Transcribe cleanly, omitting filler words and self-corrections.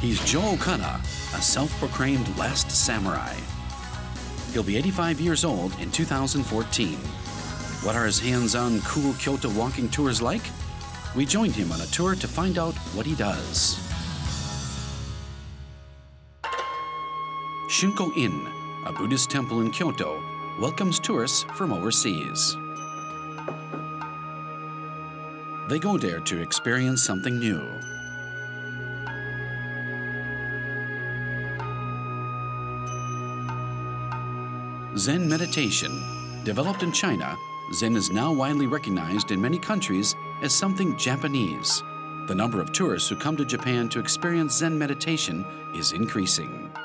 He's Joe Okada, a self-proclaimed last samurai. He'll be 85 years old in 2014. What are his hands-on cool Kyoto walking tours like? We joined him on a tour to find out what he does. Shinko Inn, a Buddhist temple in Kyoto, welcomes tourists from overseas. They go there to experience something new. Zen meditation. Developed in China, Zen is now widely recognized in many countries as something Japanese. The number of tourists who come to Japan to experience Zen meditation is increasing.